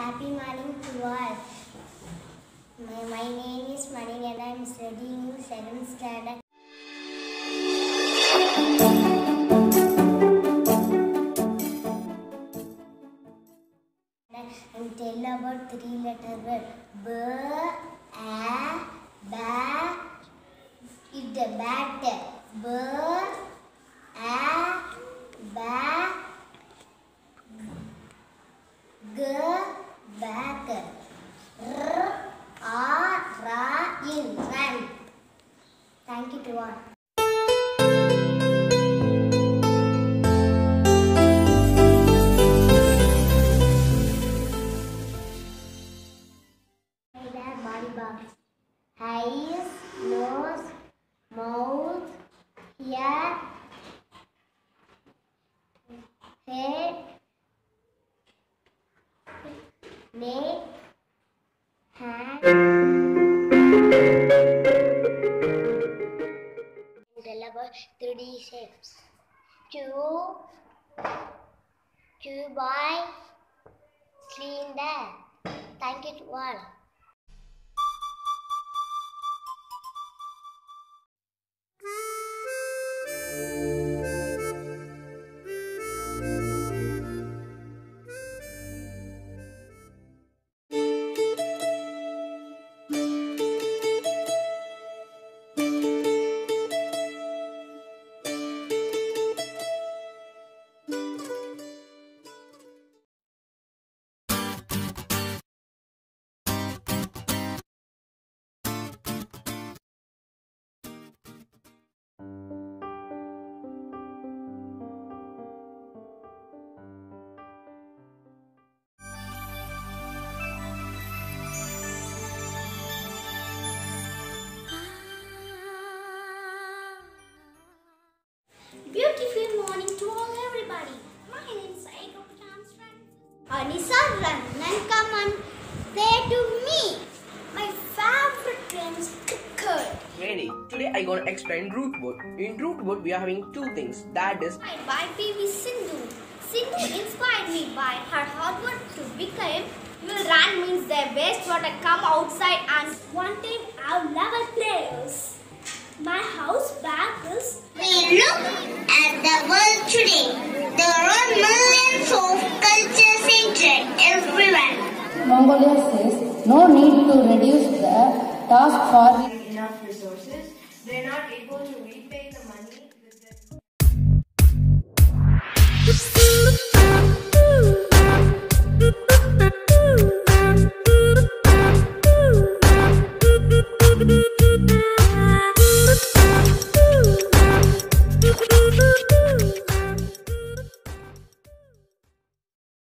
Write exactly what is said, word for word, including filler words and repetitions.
happy morning to all. My, my name is Mani and I am studying in seventh standard. And tell about three letter word. B, A, Ba, it the bat. B, A, Ba, G, back. R, A, Ra, in, run. Thank you to all. Body parts: eyes, nose, mouth, ear, head, neck, hand. Tell about three D shapes: cube, cuboid, cylinder. Thank you to all. Beautiful morning to all everybody. My name is Aiko Chance Francis. Anissa, run and come and say to me. My favorite game is cricket. Ready? Today I gonna explain root word. In root word we are having two things. That is By P V Sindhu. Sindhu inspired me by her hard work to become. Will run means their wastewater come outside and one time our level players. My house back is. We look at the world today. There are millions of culture centered everywhere. Mongolia says no need to reduce the task for enough resources. They're not able to repay the money